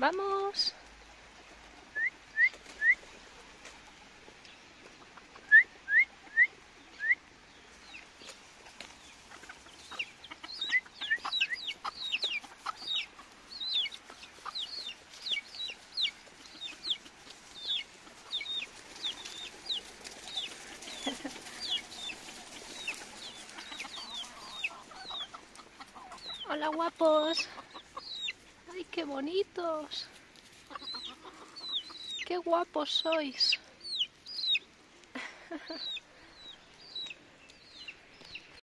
¡Vamos! Hola, guapos. ¡Ay, qué bonitos! ¡Qué guapos sois!